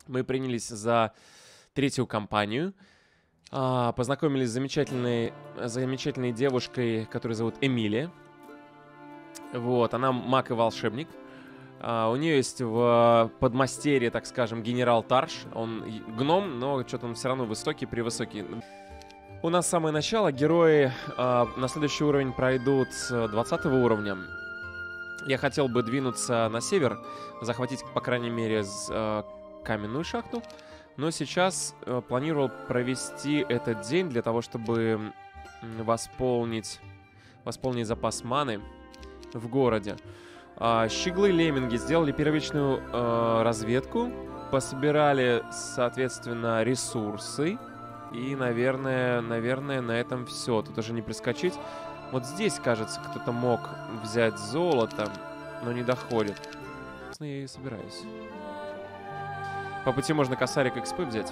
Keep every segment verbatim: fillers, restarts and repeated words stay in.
Мы принялись за третью компанию. А, познакомились с замечательной, замечательной девушкой, которую зовут Эмилия. Вот, она маг и волшебник. А, у нее есть в подмастерье, так скажем, генерал Тарш. Он гном, но что-то он все равно высокий, превысокий. У нас самое начало. Герои а, на следующий уровень пройдут с двадцатого уровня. Я хотел бы двинуться на север, захватить, по крайней мере, с, а, каменную шахту. Но сейчас а, планировал провести этот день для того, чтобы восполнить, восполнить запас маны в городе. А, щеглы-лемминги сделали первичную а, разведку, пособирали, соответственно, ресурсы. И, наверное, наверное, на этом все. Тут уже не прискочить. Вот здесь, кажется, кто-то мог взять золото, но не доходит. Я и собираюсь. По пути можно косарик икс пи взять.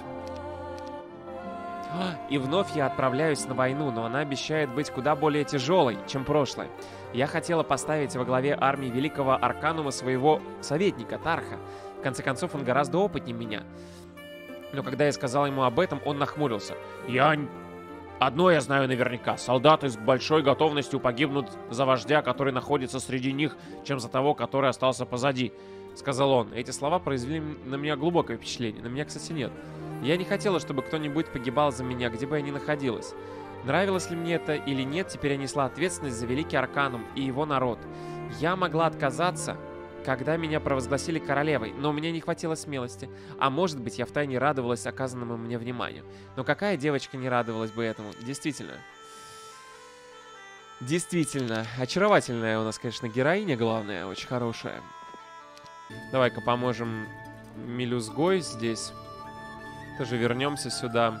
И вновь я отправляюсь на войну, но она обещает быть куда более тяжелой, чем прошлое. Я хотела поставить во главе армии Великого Арканума своего советника, Тарха. В конце концов, он гораздо опытнее меня. Но когда я сказал ему об этом, он нахмурился. Я... Одно я знаю наверняка. Солдаты с большой готовностью погибнут за вождя, который находится среди них, чем за того, который остался позади, сказал он. Эти слова произвели на меня глубокое впечатление. На меня, кстати, нет. Я не хотела, чтобы кто-нибудь погибал за меня, где бы я ни находилась. Нравилось ли мне это или нет, теперь я несла ответственность за Великий Арканум и его народ. Я могла отказаться, когда меня провозгласили королевой, но у меня не хватило смелости. А может быть, я втайне радовалась оказанному мне вниманию. Но какая девочка не радовалась бы этому? Действительно. Действительно. Очаровательная у нас, конечно, героиня главная, очень хорошая. Давай-ка поможем мелюзгой здесь. Тоже вернемся сюда.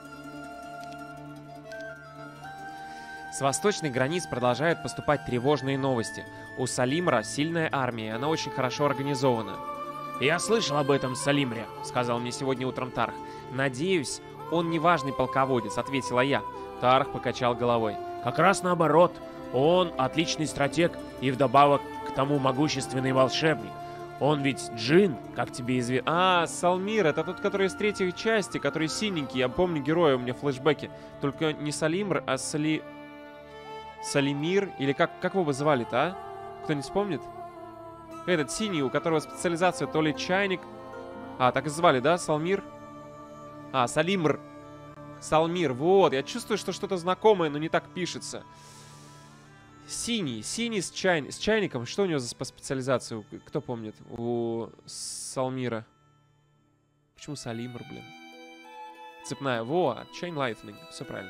С восточных границ продолжают поступать тревожные новости. У Салимра сильная армия, она очень хорошо организована. «Я слышал об этом Салимре», — сказал мне сегодня утром Тарх. «Надеюсь, он не важный полководец», — ответила я. Тарх покачал головой. «Как раз наоборот. Он отличный стратег и вдобавок к тому могущественный волшебник. Он ведь джин, как тебе известно». А, Салмир, это тот, который из третьей части, который синенький. Я помню героя, у меня флешбеки. Только не Салимр, а Сали... Салимир, или как, как его бы звали-то, а? Кто-нибудь вспомнит? Этот синий, у которого специализация то ли чайник... А, так и звали, да? Салмир? А, Салимр. Салмир, вот. Я чувствую, что что-то знакомое, но не так пишется. Синий, синий с, чай... с чайником. Что у него за по специализации? Кто помнит? У Салмира. Почему Салимр, блин? Цепная. Во, Chain Lightning. Все правильно.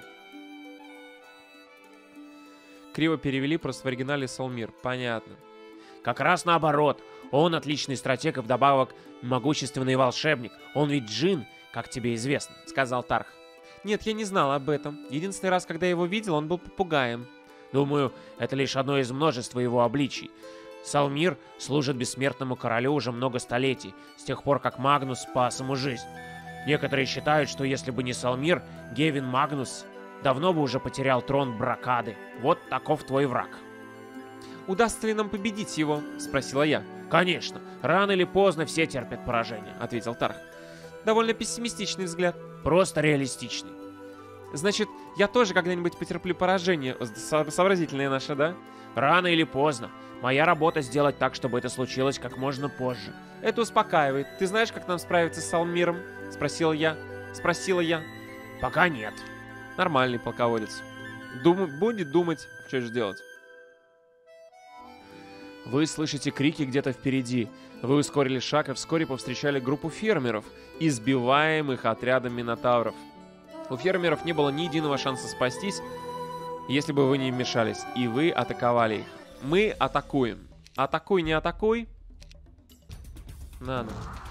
Криво перевели, просто в оригинале Салмир. Понятно. Как раз наоборот. Он отличный стратег и вдобавок могущественный волшебник. Он ведь джин, как тебе известно, сказал Тарх. Нет, я не знал об этом. Единственный раз, когда я его видел, он был попугаем. Думаю, это лишь одно из множества его обличий. Салмир служит бессмертному королю уже много столетий, с тех пор, как Магнус спас ему жизнь. Некоторые считают, что если бы не Салмир, Гевин Магнус давно бы уже потерял трон Бракады. Вот таков твой враг. «Удастся ли нам победить его?» — спросила я. «Конечно. Рано или поздно все терпят поражение», — ответил Тарх. Довольно пессимистичный взгляд. Просто реалистичный. Значит, я тоже когда-нибудь потерплю поражение. Со сообразительная наша, да? Рано или поздно. Моя работа сделать так, чтобы это случилось как можно позже. Это успокаивает. Ты знаешь, как нам справиться с Салмиром? Спросила я. Спросила я. Пока нет. Нормальный полководец. Дум... Будет думать, что же делать. Вы слышите крики где-то впереди. Вы ускорили шаг и вскоре повстречали группу фермеров, избиваемых отрядом минотавров. У фермеров не было ни единого шанса спастись, если бы вы не вмешались, и вы атаковали их. Мы атакуем. Атакуй, не атакуй. Надо.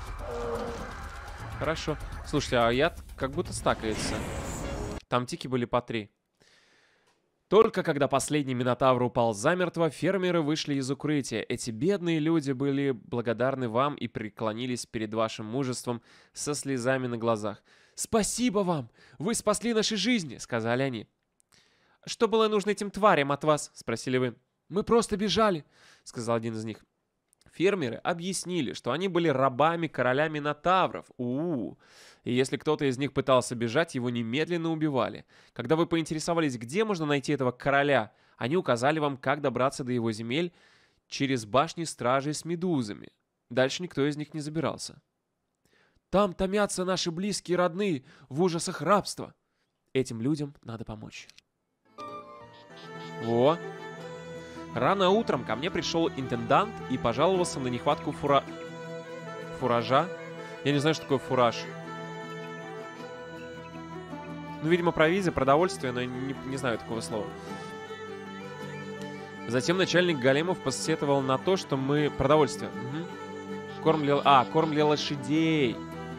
Хорошо. Слушайте, а яд как будто стакается. Там тики были по три. Только когда последний минотавр упал замертво, фермеры вышли из укрытия. Эти бедные люди были благодарны вам и преклонились перед вашим мужеством со слезами на глазах. «Спасибо вам! Вы спасли наши жизни!» — сказали они. «Что было нужно этим тварям от вас?» — спросили вы. «Мы просто бежали!» — сказал один из них. Фермеры объяснили, что они были рабами короля Минотавров. У-у-у. И если кто-то из них пытался бежать, его немедленно убивали. Когда вы поинтересовались, где можно найти этого короля, они указали вам, как добраться до его земель через башни стражей с медузами. Дальше никто из них не забирался. Там томятся наши близкие и родные в ужасах рабства. Этим людям надо помочь. Во. Рано утром ко мне пришел интендант и пожаловался на нехватку фура... фуража. Я не знаю, что такое фураж. Ну, видимо, провизия, продовольствие, но не, не знаю такого слова. Затем начальник големов посетовал на то, что мы... Продовольствие. Угу. Корм для... А, корм для лошадей.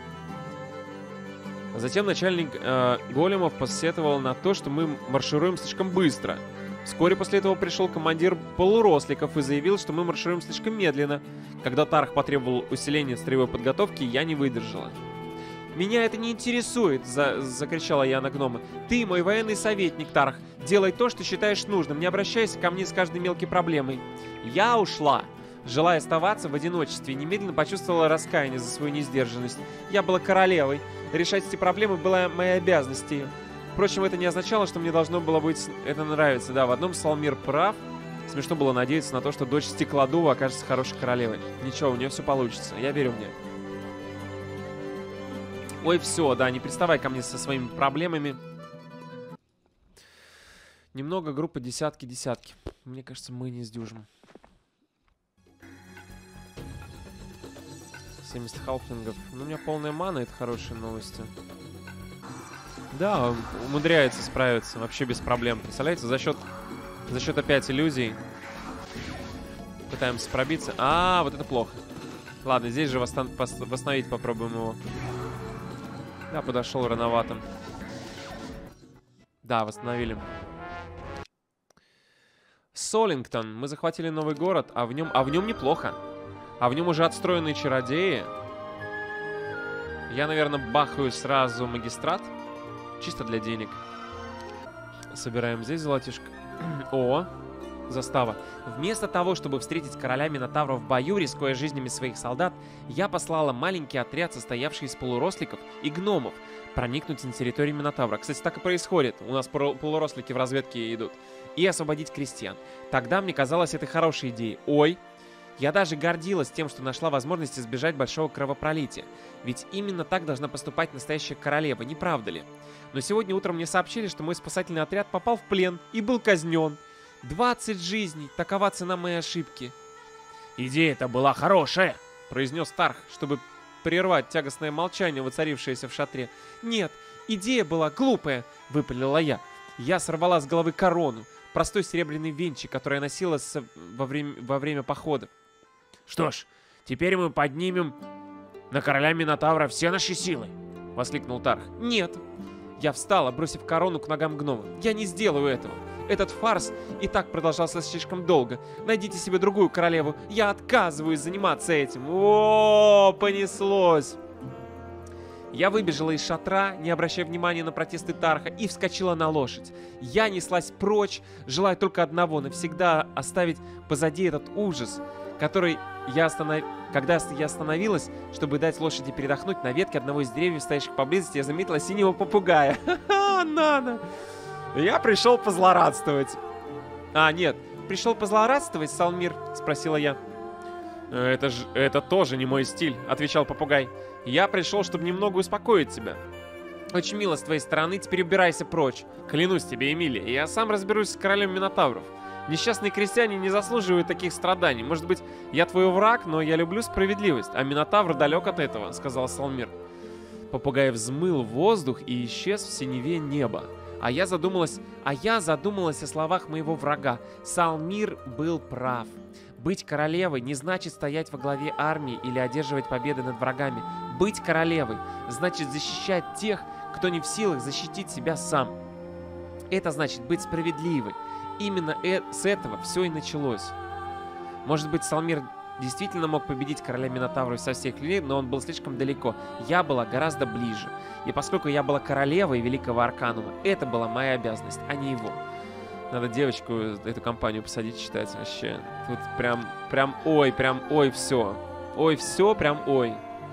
Затем начальник э, големов посетовал на то, что мы маршируем слишком быстро. Вскоре после этого пришел командир полуросликов и заявил, что мы маршируем слишком медленно. Когда Тарх потребовал усиления строевой подготовки, я не выдержала. «Меня это не интересует!» за — закричала я на гнома. «Ты мой военный советник, Тарх. Делай то, что считаешь нужным. Не обращайся ко мне с каждой мелкой проблемой». Я ушла. Желая оставаться в одиночестве, немедленно почувствовала раскаяние за свою несдержанность. Я была королевой. Решать эти проблемы была моей обязанностью. Впрочем, это не означало, что мне должно было быть это нравиться. Да, в одном Салмир прав. Смешно было надеяться на то, что дочь Стеклодува окажется хорошей королевой. Ничего, у нее все получится. Я верю в нее. Ой, все, да, не приставай ко мне со своими проблемами. Немного группа десятки-десятки. Мне кажется, мы не сдюжим. семьдесят халфлингов. Ну, у меня полная мана, это хорошие новости. Да, умудряется справиться вообще без проблем. Представляете, за счет, за счет опять иллюзий пытаемся пробиться. А, вот это плохо. Ладно, здесь же восстан восстановить попробуем его. Да, подошел рановато. Да, восстановили. Солингтон. Мы захватили новый город, а в нем, а в нем неплохо. А в нем уже отстроенные чародеи. Я, наверное, бахаю сразу магистрат. Чисто для денег. Собираем здесь золотишко. О, застава. Вместо того, чтобы встретить короля Минотавра в бою, рискуя жизнями своих солдат, я послала маленький отряд, состоявший из полуросликов и гномов, проникнуть на территорию Минотавра. Кстати, так и происходит. У нас полурослики в разведке идут. И освободить крестьян. Тогда мне казалось это хорошей идеей. Ой. Я даже гордилась тем, что нашла возможность избежать большого кровопролития. Ведь именно так должна поступать настоящая королева, не правда ли? Но сегодня утром мне сообщили, что мой спасательный отряд попал в плен и был казнен. двадцать жизней, такова цена моей ошибки. «Идея-то была хорошая», — произнес Тарх, чтобы прервать тягостное молчание, воцарившееся в шатре. «Нет, идея была глупая», — выпалила я. Я сорвала с головы корону, простой серебряный венчик, который я носила с... во, время... во время похода. «Что ж, теперь мы поднимем на короля Минотавра все наши силы!» — воскликнул Тарх. «Нет!» Я встала, бросив корону к ногам гнома. «Я не сделаю этого! Этот фарс и так продолжался слишком долго. Найдите себе другую королеву. Я отказываюсь заниматься этим!» О, понеслось! Я выбежала из шатра, не обращая внимания на протесты Тарха, и вскочила на лошадь. Я неслась прочь, желая только одного — навсегда оставить позади этот ужас, который я останов... Когда я остановилась, чтобы дать лошади передохнуть, на ветке одного из деревьев, стоящих поблизости, я заметила синего попугая. Ха-ха, Нана! Я пришел позлорадствовать. А, нет, пришел позлорадствовать, Салмир? Спросила я. Это же, это тоже не мой стиль, отвечал попугай. Я пришел, чтобы немного успокоить тебя. Очень мило с твоей стороны, теперь убирайся прочь. Клянусь тебе, Эмилия, я сам разберусь с королем Минотавров. Несчастные крестьяне не заслуживают таких страданий. Может быть, я твой враг, но я люблю справедливость, а Минотавр далек от этого, сказал Салмир. Попугай взмыл в воздух и исчез в синеве неба. А я задумалась, а я задумалась о словах моего врага. Салмир был прав. Быть королевой не значит стоять во главе армии или одерживать победы над врагами. Быть королевой значит защищать тех, кто не в силах защитить себя сам. Это значит быть справедливой. Именно э с этого все и началось. Может быть, Салмир действительно мог победить короля Минотавра со всех людей, но он был слишком далеко. Я была гораздо ближе. И поскольку я была королевой Великого Арканума, это была моя обязанность, а не его. Надо девочку эту компанию посадить читать вообще. Тут прям, прям, ой, прям, ой, все. Ой, все, прям, ой.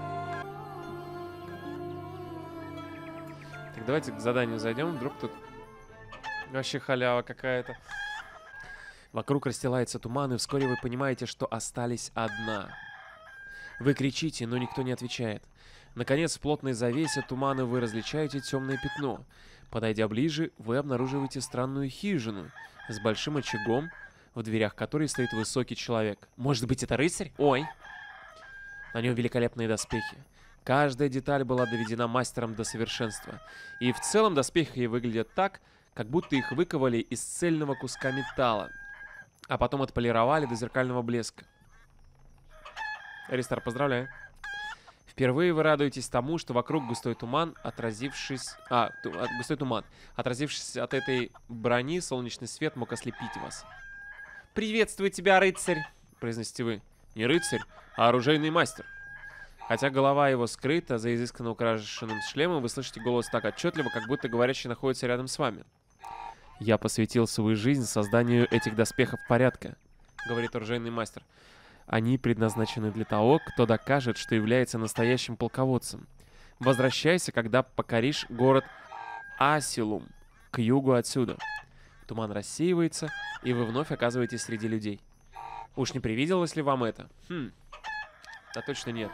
Так, давайте к заданию зайдем. Вдруг тут вообще халява какая-то. Вокруг расстилается туман, и вскоре вы понимаете, что остались одна. Вы кричите, но никто не отвечает. Наконец, в плотной завесе тумана вы различаете темное пятно. Подойдя ближе, вы обнаруживаете странную хижину с большим очагом, в дверях которой стоит высокий человек. Может быть, это рыцарь? Ой! На нем великолепные доспехи. Каждая деталь была доведена мастером до совершенства. И в целом доспехи выглядят так, как будто их выковали из цельного куска металла, а потом отполировали до зеркального блеска. Аристар, поздравляю. Впервые вы радуетесь тому, что вокруг густой туман, отразившись... А, ту, густой туман. Отразившись от этой брони, солнечный свет мог ослепить вас. «Приветствую тебя, рыцарь!» — произносите вы. Не рыцарь, а оружейный мастер. Хотя голова его скрыта за изысканно украшенным шлемом, вы слышите голос так отчетливо, как будто говорящий находится рядом с вами. «Я посвятил свою жизнь созданию этих доспехов порядка», — говорит оружейный мастер. «Они предназначены для того, кто докажет, что является настоящим полководцем. Возвращайся, когда покоришь город Асилум, к югу отсюда». Туман рассеивается, и вы вновь оказываетесь среди людей. Уж не привиделось ли вам это? Хм, да точно нет.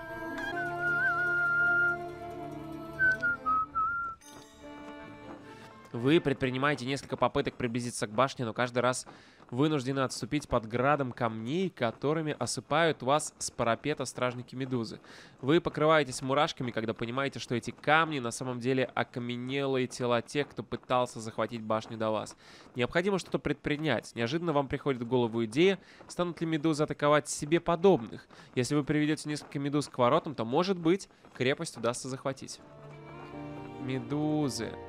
Вы предпринимаете несколько попыток приблизиться к башне, но каждый раз вынуждены отступить под градом камней, которыми осыпают вас с парапета стражники Медузы. Вы покрываетесь мурашками, когда понимаете, что эти камни на самом деле окаменелые тела тех, кто пытался захватить башню до вас. Необходимо что-то предпринять. Неожиданно вам приходит в голову идея, станут ли Медузы атаковать себе подобных. Если вы приведете несколько Медуз к воротам, то, может быть, крепость удастся захватить. Медузы.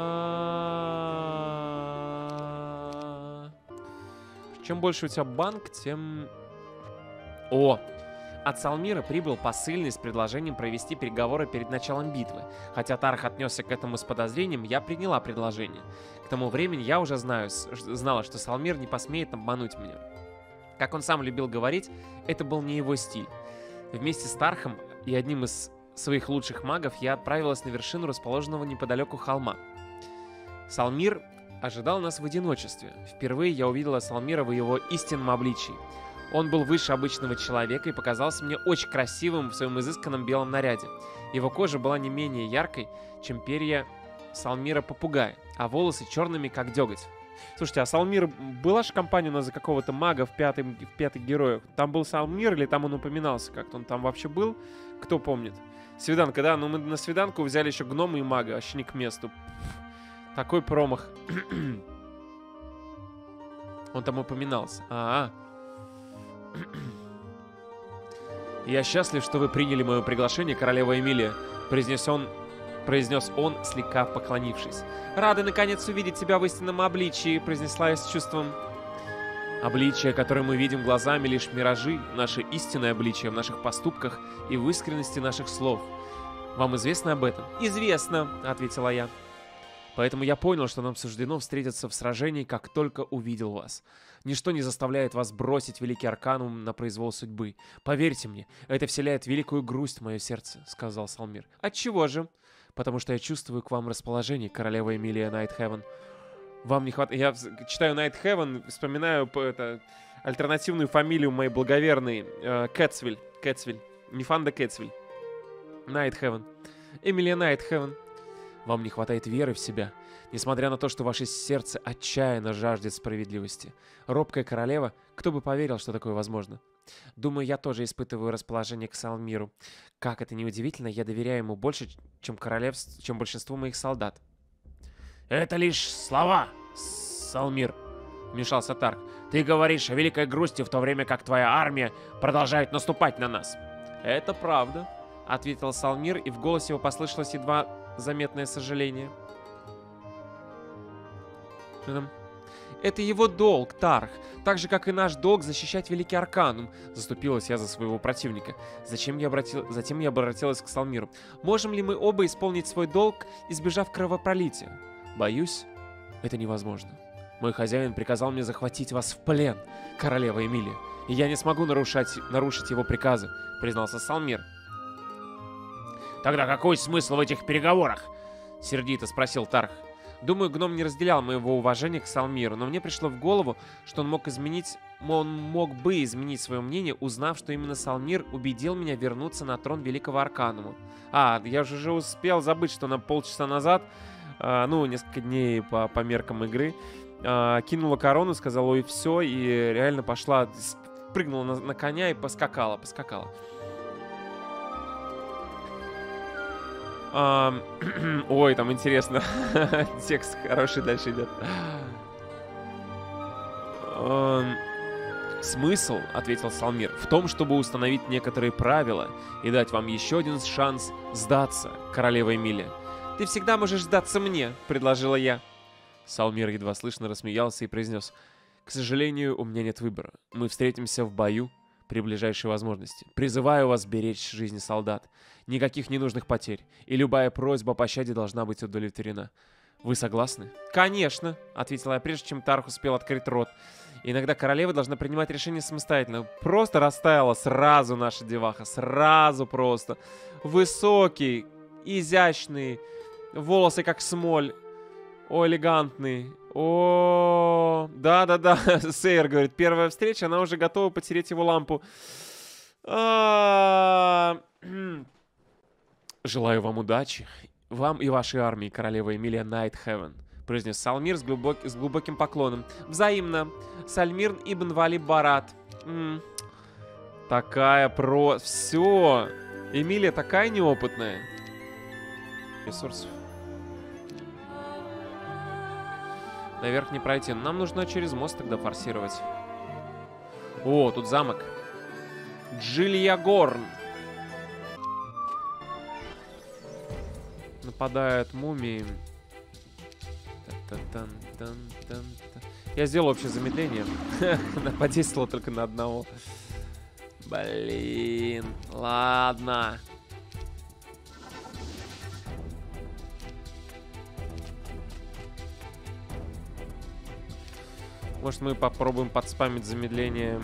А-а-а. Чем больше у тебя банк, тем... О! От Салмира прибыл посыльный с предложением провести переговоры перед началом битвы. Хотя Тарх отнесся к этому с подозрением, я приняла предложение. К тому времени я уже знаю, знала, что Салмир не посмеет обмануть меня. Как он сам любил говорить, это был не его стиль. Вместе с Тархом и одним из своих лучших магов я отправилась на вершину расположенного неподалеку холма. Салмир ожидал нас в одиночестве. Впервые я увидела Салмира в его истинном обличии. Он был выше обычного человека и показался мне очень красивым в своем изысканном белом наряде. Его кожа была не менее яркой, чем перья Салмира-попугая, а волосы черными, как деготь. Слушайте, а Салмир... Была же компания у нас за какого-то мага в, пятый, в пятых героях? Там был Салмир или там он упоминался как-то? Он там вообще был? Кто помнит? Свиданка, да, но мы на свиданку взяли еще гнома и мага, вообще не к месту. Такой промах. Он там упоминался. А, -а. «Я счастлив, что вы приняли мое приглашение, королева Эмилия», произнес он, произнес он, слегка поклонившись. «Рады, наконец, увидеть тебя в истинном обличии», произнесла я с чувством. «Обличие, которое мы видим глазами, лишь миражи, наше истинное обличие в наших поступках и в искренности наших слов. Вам известно об этом?» «Известно», — ответила я. «Поэтому я понял, что нам суждено встретиться в сражении, как только увидел вас. Ничто не заставляет вас бросить Великий Арканум на произвол судьбы. Поверьте мне, это вселяет великую грусть в мое сердце», — сказал Салмир. «Отчего же?» «Потому что я чувствую к вам расположение, королева Эмилия Найтхевен. Вам не хватает...» Я читаю Найтхевен, вспоминаю это, альтернативную фамилию моей благоверной, э, Кэтсвиль. Кэтсвиль. Мифанда Кэтсвиль. Найтхевен. Эмилия Найтхевен. «Вам не хватает веры в себя, несмотря на то, что ваше сердце отчаянно жаждет справедливости. Робкая королева, кто бы поверил, что такое возможно? Думаю, я тоже испытываю расположение к Салмиру. Как это ни удивительно, я доверяю ему больше, чем королевств, чем большинству моих солдат». «Это лишь слова, Салмир», — вмешался Тарх. «Ты говоришь о великой грусти, в то время как твоя армия продолжает наступать на нас». «Это правда», — ответил Салмир, и в голосе его послышалось едва заметное сожаление. Что там? «Это его долг, Тарх, так же, как и наш долг защищать Великий Арканум», — заступилась я за своего противника. Зачем я обратил... Затем я обратилась к Салмиру. «Можем ли мы оба исполнить свой долг, избежав кровопролития?» «Боюсь, это невозможно». Мой хозяин приказал мне захватить вас в плен, королева Эмилия. И я не смогу нарушать, нарушить его приказы, признался Салмир. Тогда какой смысл в этих переговорах? Сердито спросил Тарх. Думаю, гном не разделял моего уважения к Салмиру, но мне пришло в голову, что он мог изменить, он мог бы изменить свое мнение, узнав, что именно Салмир убедил меня вернуться на трон Великого Арканума. А, я же уже успел забыть, что на полчаса назад, а, ну, несколько дней по, по меркам игры, а, кинула корону, сказала, ой, все, и реально пошла, прыгнула на, на коня и поскакала, поскакала. Um, ой, там интересно. Текст хороший дальше идет. Um, смысл, ответил Салмир, в том, чтобы установить некоторые правила и дать вам еще один шанс сдаться, королева Эмилия. Ты всегда можешь сдаться мне, предложила я. Салмир едва слышно рассмеялся и произнес: к сожалению, у меня нет выбора. Мы встретимся в бою при ближайшей возможности. Призываю вас беречь жизни солдат. Никаких ненужных потерь. И любая просьба о пощаде должна быть удовлетворена. Вы согласны? Конечно, ответила я, прежде чем Тарх успел открыть рот. Иногда королева должна принимать решения самостоятельно. Просто растаяла сразу наша деваха. Сразу просто. Высокий, изящный, волосы как смоль. О, элегантный. О, да-да-да, Сейер говорит, первая встреча, она уже готова потереть его лампу. Желаю вам удачи. Вам и вашей армии, королева Эмилия Найтхевен, произнес Салмир с, глубок... с глубоким поклоном. Взаимно. Сальмир ибн Вали Барат. М-м. Такая про... Все. Эмилия такая неопытная. Ресурсов. Наверх не пройти. Нам нужно через мост тогда форсировать. О, тут замок. Джильягорн. Нападают мумии. Я сделал общее замедление. Она подействовала только на одного. Блин. Ладно. Может, мы попробуем подспамить замедление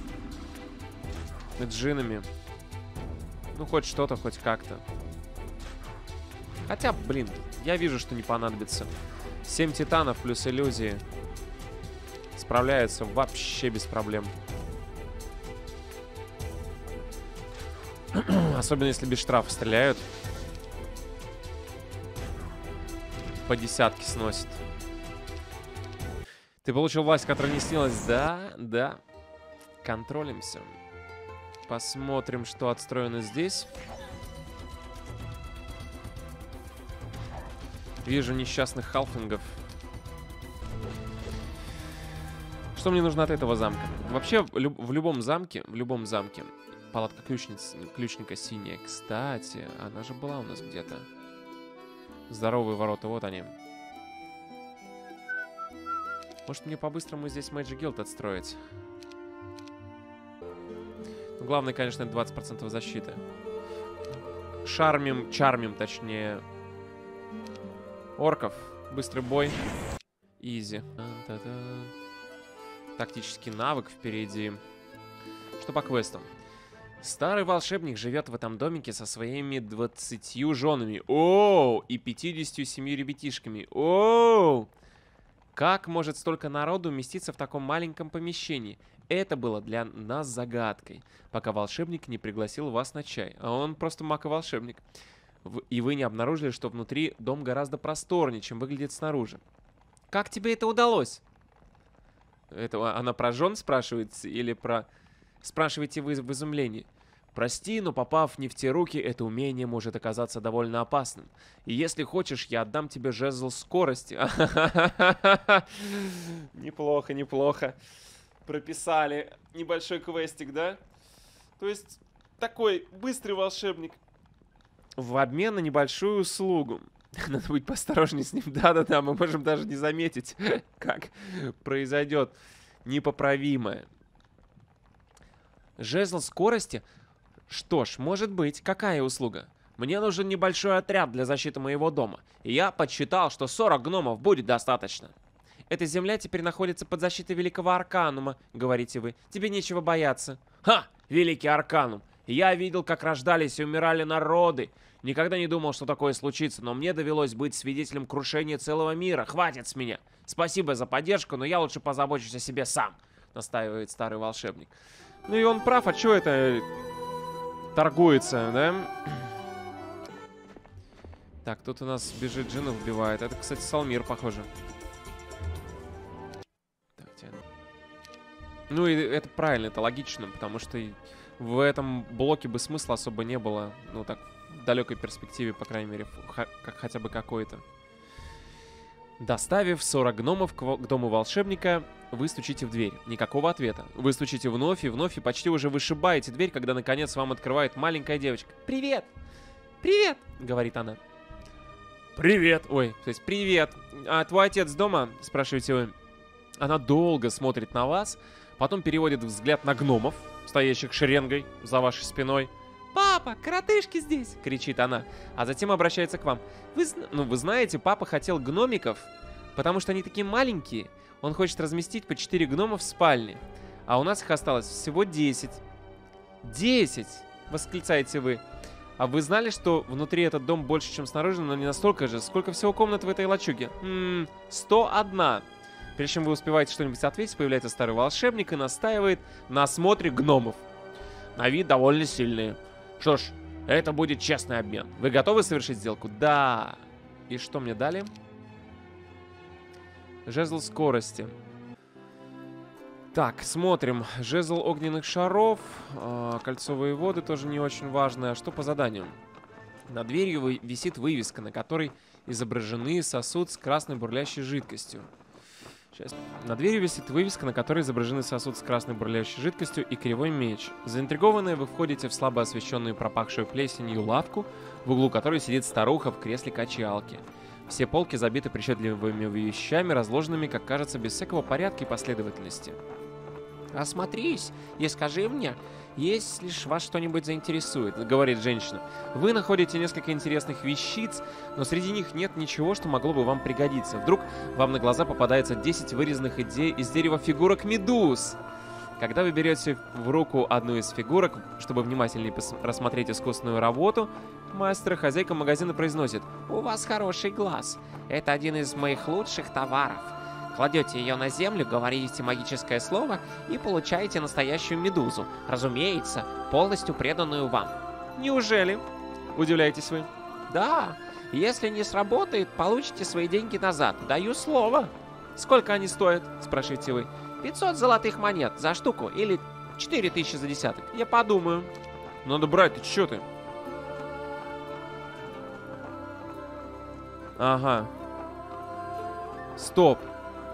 джинами. Ну, хоть что-то, хоть как-то. Хотя, блин, я вижу, что не понадобится. Семь титанов плюс иллюзии справляются вообще без проблем. Особенно, если без штрафа стреляют. По десятке сносит. Ты получил власть, которая не снилась? Да, да. Контролимся. Посмотрим, что отстроено здесь. Вижу несчастных халфингов. Что мне нужно от этого замка? Вообще, в, люб в любом замке, в любом замке, палатка ключниц, ключника синяя. Кстати, она же была у нас где-то. Здоровые ворота, вот они. Может, мне по-быстрому здесь Magic Guild отстроить? Ну, главное, конечно, двадцать процентов защиты. Шармим, чармим, точнее, орков. Быстрый бой. Изи. Тактический навык впереди. Что по квестам? Старый волшебник живет в этом домике со своими двадцатью женами. О, и пятьюдесятью семью ребятишками. О, как может столько народу уместиться в таком маленьком помещении? Это было для нас загадкой, пока волшебник не пригласил вас на чай. А он просто маг и волшебник. И вы не обнаружили, что внутри дом гораздо просторнее, чем выглядит снаружи. Как тебе это удалось? Это она про жен спрашивает или про... Спрашиваете вы в изумлении. Прости, но попав не в те руки, это умение может оказаться довольно опасным. И если хочешь, я отдам тебе жезл скорости. Неплохо, неплохо. Прописали небольшой квестик, да? То есть такой быстрый волшебник. В обмен на небольшую услугу. Надо быть поосторожнее с ним. Да-да-да, мы можем даже не заметить, как произойдет непоправимое. Жезл скорости? Что ж, может быть. Какая услуга? Мне нужен небольшой отряд для защиты моего дома. И я подсчитал, что сорок гномов будет достаточно. Эта земля теперь находится под защитой Великого Арканума, говорите вы. Тебе нечего бояться. Ха! Великий Арканум! Я видел, как рождались и умирали народы. Никогда не думал, что такое случится, но мне довелось быть свидетелем крушения целого мира. Хватит с меня. Спасибо за поддержку, но я лучше позабочусь о себе сам, настаивает старый волшебник. Ну и он прав, а чё это торгуется, да? Так, тут у нас бежит Джина, вбивает. Это, кстати, Салмир, похоже. Так, тяну. Ну и это правильно, это логично, потому что в этом блоке бы смысла особо не было. Ну так, в далекой перспективе, по крайней мере, как хотя бы какой-то. Доставив сорок гномов к, к дому волшебника, вы стучите в дверь. Никакого ответа. Вы стучите вновь и вновь и почти уже вышибаете дверь, когда наконец вам открывает маленькая девочка. «Привет! Привет!» — говорит она. «Привет!» Ой, то есть «Привет! А твой отец дома?» — спрашиваете вы. Она долго смотрит на вас, потом переводит взгляд на гномов, стоящих шеренгой за вашей спиной. «Папа, коротышки здесь!» — кричит она, а затем обращается к вам. Вы, ну, вы знаете, папа хотел гномиков, потому что они такие маленькие. Он хочет разместить по четыре гнома в спальне, а у нас их осталось всего десять. десять! Восклицаете вы. А вы знали, что внутри этот дом больше, чем снаружи, но не настолько же? Сколько всего комнат в этой лачуге? Ммм, сто одна. Прежде чем вы успеваете что-нибудь ответить, появляется старый волшебник и настаивает на осмотре гномов. На вид довольно сильные. Что ж, это будет честный обмен. Вы готовы совершить сделку? Да. И что мне дали? Жезл скорости. Так, смотрим. Жезл огненных шаров. Э, кольцовые воды тоже не очень важно. А что по заданию? Над дверью висит вывеска, на которой изображены сосуд с красной бурлящей жидкостью. Сейчас. На двери висит вывеска, на которой изображены сосуд с красной бурлящей жидкостью и кривой меч. Заинтригованные, вы входите в слабо освещенную пропахшую плесенью лавку, в углу которой сидит старуха в кресле качалки. Все полки забиты причудливыми вещами, разложенными, как кажется, без всякого порядка и последовательности. «Осмотрись и скажи мне, если ж вас что-нибудь заинтересует», — говорит женщина. Вы находите несколько интересных вещиц, но среди них нет ничего, что могло бы вам пригодиться. Вдруг вам на глаза попадается десять вырезанных из дерева фигурок медуз. Когда вы берете в руку одну из фигурок, чтобы внимательнее рассмотреть искусственную работу, мастер, хозяйка магазина произносит: «У вас хороший глаз. Это один из моих лучших товаров». Кладете ее на землю, говорите магическое слово и получаете настоящую медузу. Разумеется, полностью преданную вам. Неужели? Удивляетесь вы? Да, если не сработает, получите свои деньги назад. Даю слово. Сколько они стоят? Спрашиваете вы. пятьсот золотых монет за штуку или четыре тысячи за десяток. Я подумаю. Надо брать, ты чё ты? Ага. Стоп.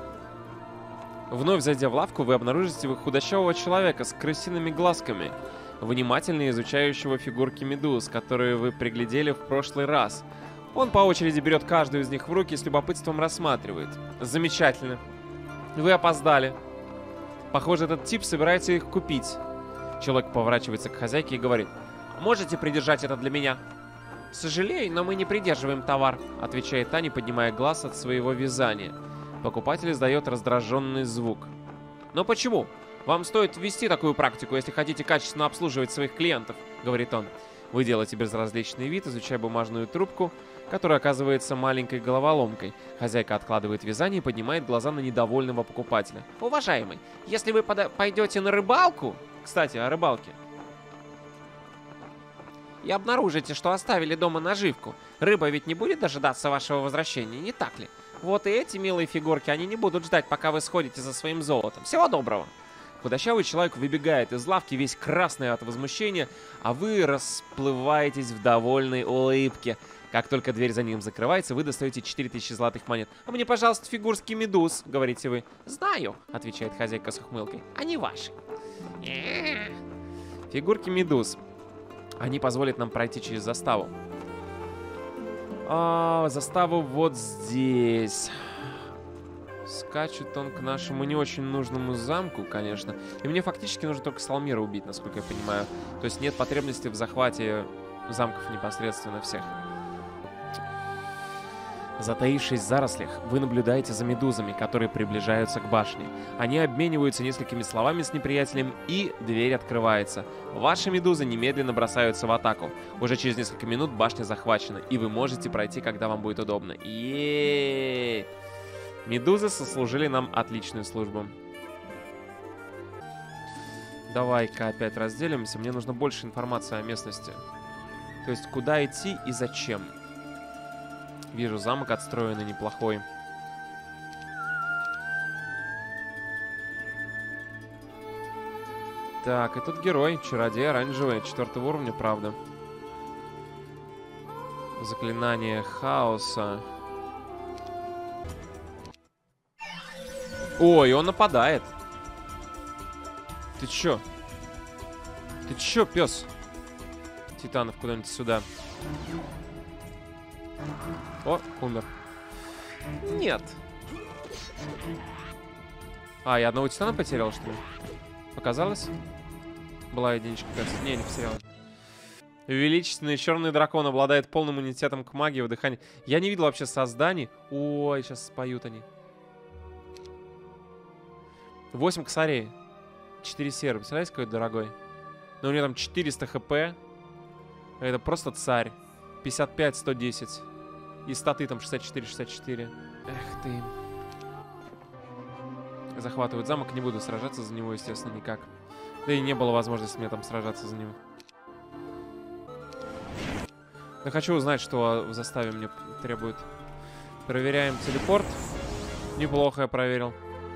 Вновь зайдя в лавку, вы обнаружите худощавого человека с крысиными глазками, внимательно изучающего фигурки медуз, которые вы приглядели в прошлый раз. Он по очереди берет каждую из них в руки и с любопытством рассматривает. Замечательно. Вы опоздали. Похоже, этот тип собирается их купить. Человек поворачивается к хозяйке и говорит: «Можете придержать это для меня?» «Сожалею, но мы не придерживаем товар», — отвечает та, не поднимая глаз от своего вязания. Покупатель издает раздраженный звук. «Но почему? Вам стоит ввести такую практику, если хотите качественно обслуживать своих клиентов», — говорит он. Вы делаете безразличный вид, изучая бумажную трубку, которая оказывается маленькой головоломкой. Хозяйка откладывает вязание и поднимает глаза на недовольного покупателя. «Уважаемый, если вы пойдете на рыбалку...» Кстати, о рыбалке. «И обнаружите, что оставили дома наживку. Рыба ведь не будет дожидаться вашего возвращения, не так ли? Вот и эти милые фигурки, они не будут ждать, пока вы сходите за своим золотом. Всего доброго!» Худощавый человек выбегает из лавки, весь красный от возмущения, а вы расплываетесь в довольной улыбке. Как только дверь за ним закрывается, вы достаете четыре тысячи золотых монет. «А мне, пожалуйста, фигурки медуз», — говорите вы. «Знаю», — отвечает хозяйка с ухмылкой. «Они ваши». Фигурки медуз. Они позволят нам пройти через заставу. А, заставу вот здесь. Скачет он к нашему не очень нужному замку, конечно. И мне фактически нужно только Салмира убить, насколько я понимаю. То есть нет потребности в захвате замков непосредственно всех. Затаившись в зарослях, вы наблюдаете за медузами, которые приближаются к башне. Они обмениваются несколькими словами с неприятелем, и дверь открывается. Ваши медузы немедленно бросаются в атаку. Уже через несколько минут башня захвачена, и вы можете пройти, когда вам будет удобно. Еее! Медузы сослужили нам отличную службу. Давай-ка опять разделимся. Мне нужно больше информации о местности. То есть, куда идти и зачем. Вижу, замок отстроенный неплохой. Так, и тут герой. Чародей оранжевый. Четвертого уровня, правда. Заклинание хаоса. Ой, он нападает. Ты чё? Ты чё, пес? Титанов куда-нибудь сюда. О, умер. Нет. А, я одного титана потерял, что ли? Показалось? Была единичка, кажется. Не, не потерял. Величественный черный дракон обладает полным иммунитетом к магии, выдыханию. Я не видел вообще созданий. Ой, сейчас споют они. восемь косарей. четыре серы. Представляете, какой дорогой? Но у него там четыреста хп. Это просто царь. пятьдесят пять, сто десять. И статы там шестьдесят четыре, шестьдесят четыре. Эх ты. Захватывают замок. Не буду сражаться за него, естественно, никак. Да и не было возможности мне там сражаться за него. Но хочу узнать, что в заставе мне требует. Проверяем телепорт. Неплохо я проверил.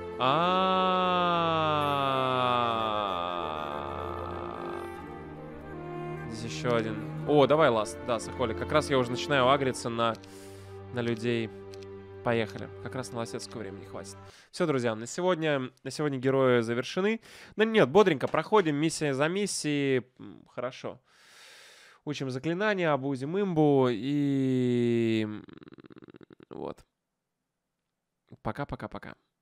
А-а-а. Здесь еще один. О, давай ласт. Да, Соколик. Как раз я уже начинаю агриться на, на людей. Поехали. Как раз на лосецкое времени хватит. Все, друзья, на сегодня, на сегодня герои завершены. Ну нет, бодренько проходим. Миссия за миссией. Хорошо. Учим заклинания, обузим имбу. И вот. Пока-пока-пока.